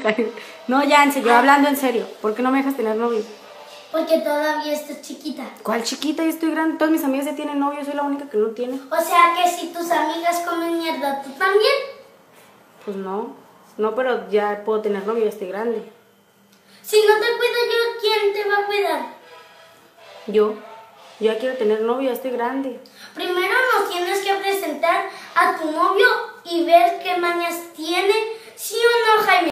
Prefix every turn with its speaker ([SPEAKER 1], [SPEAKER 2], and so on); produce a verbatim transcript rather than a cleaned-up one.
[SPEAKER 1] No, ya, en serio, hablando en serio. ¿Por qué no me dejas tener novio?
[SPEAKER 2] Porque todavía estás chiquita.
[SPEAKER 1] ¿Cuál chiquita? Ya estoy grande. Todas mis amigas ya tienen novio, yo soy la única que no tiene.
[SPEAKER 2] O sea que si tus amigas comen mierda, ¿tú también?
[SPEAKER 1] Pues no. No, pero ya puedo tener novio, ya estoy grande.
[SPEAKER 2] Si no te cuido yo, ¿quién te va a cuidar?
[SPEAKER 1] Yo. Yo ya quiero tener novio, ya estoy grande.
[SPEAKER 2] Primero nos tienes que presentar a tu novio y ver qué mañas tiene. ¿Sí o no, Jaime?